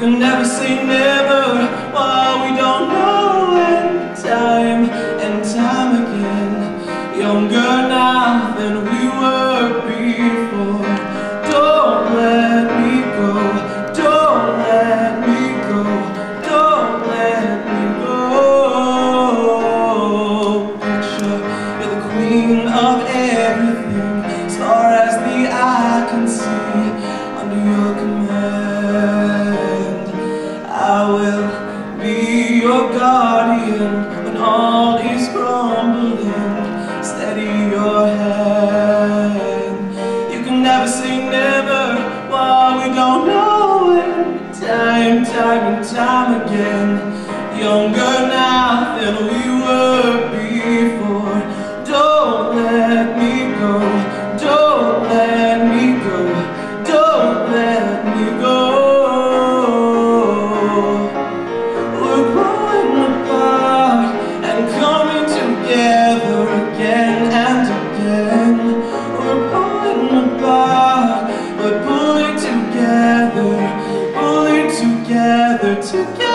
can never say never, while we don't know when. Time and time again, younger now than we were before. Don't let me go, don't let me go, don't let me go. Picture you're the queen of everything, as far as the eye can see. Under your command, I will be your guardian when all is crumbling. Steady your hand. You can never say never, while we don't know when. Time and time again, younger now than we were before. Don't let me go, don't let me go, don't let me go. We're growing apart and coming together again and again. We're pulling apart, but pulling together together.